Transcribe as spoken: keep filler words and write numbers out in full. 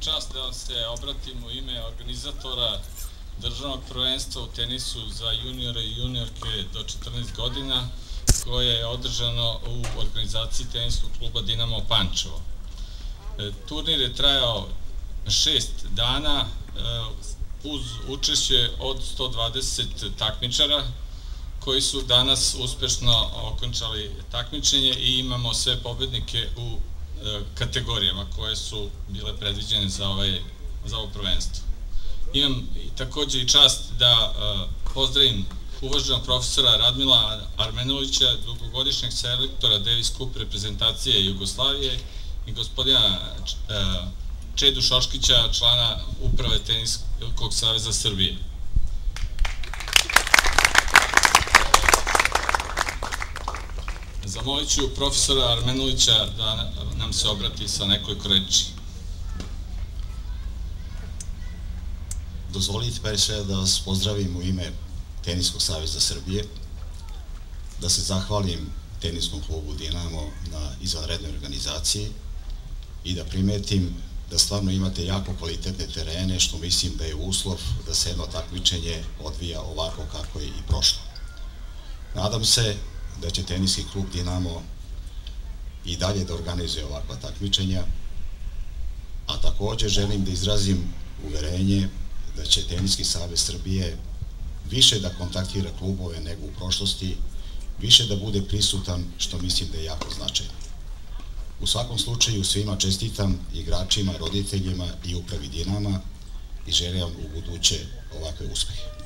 čast da se obratim u ime organizatora državnog prvenstva u tenisu za juniore i juniorke do četrnaest godina, koje je održano u organizaciji teniskog kluba Dinamo Pančevo. Turnir je trajao šest dana uz učešće od sto dvadeset takmičara koji su danas uspešno okončali takmičenje i imamo sve pobednike u kategorijama koje su bile predviđene za ovo prvenstvo. Imam takođe i čast da pozdravim uvaženog profesora Radmila Armenulića, dugogodišnjeg selektora Davis Cup reprezentacije Jugoslavije, i gospodina Čedu Šoškića, člana uprave Teniskog saveza Srbije. Zamolit ću profesora Armenulića da nam se obrati sa nekoliko reči. Dozvolite pre sve da vas pozdravim u ime Teniskog saveza Srbije, da se zahvalim teniskom klubu Dinamo na izvanrednoj organizaciji i da primetim da stvarno imate jako kvalitetne terene, što mislim da je uslov da se jedno takmičenje odvija ovako kako je i prošlo. Nadam se da će teniski klub Dinamo i dalje da organizuje ovakva takmičenja, a takođe želim da izrazim uverenje da će Teniski savez Srbije više da kontaktira klubove nego u prošlosti, više da bude prisutan, što mislim da je jako značajno. U svakom slučaju svima čestitam, igračima, roditeljima i upravi Dinama, i želim u buduće ovakve uspehe.